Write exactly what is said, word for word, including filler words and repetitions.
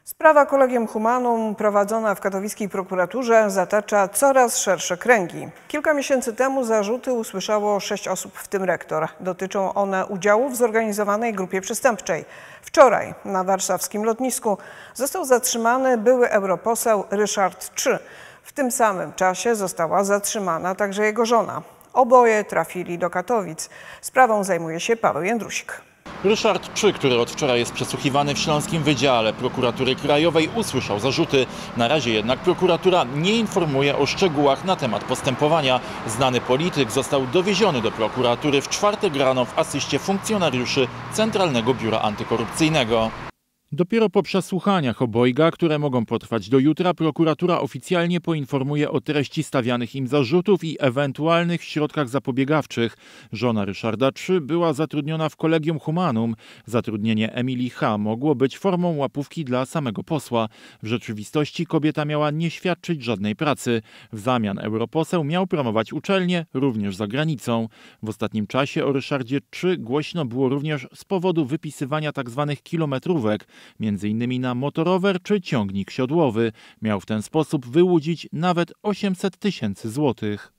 Sprawa Collegium Humanum prowadzona w katowickiej prokuraturze zatacza coraz szersze kręgi. Kilka miesięcy temu zarzuty usłyszało sześć osób, w tym rektor. Dotyczą one udziału w zorganizowanej grupie przestępczej. Wczoraj na warszawskim lotnisku został zatrzymany były europoseł Ryszard Trzy. W tym samym czasie została zatrzymana także jego żona. Oboje trafili do Katowic. Sprawą zajmuje się Paweł Jędrusik. Ryszard Trzy, który od wczoraj jest przesłuchiwany w Śląskim Wydziale Prokuratury Krajowej, usłyszał zarzuty. Na razie jednak prokuratura nie informuje o szczegółach na temat postępowania. Znany polityk został dowieziony do prokuratury w czwartek rano w asyście funkcjonariuszy Centralnego Biura Antykorupcyjnego. Dopiero po przesłuchaniach obojga, które mogą potrwać do jutra, prokuratura oficjalnie poinformuje o treści stawianych im zarzutów i ewentualnych środkach zapobiegawczych. Żona Ryszarda Trzy była zatrudniona w Collegium Humanum. Zatrudnienie Emilii H. mogło być formą łapówki dla samego posła. W rzeczywistości kobieta miała nie świadczyć żadnej pracy. W zamian europoseł miał promować uczelnię, również za granicą. W ostatnim czasie o Ryszardzie Trzy głośno było również z powodu wypisywania tzw. kilometrówek, między innymi na motorower czy ciągnik siodłowy. Miał w ten sposób wyłudzić nawet osiemset tysięcy złotych.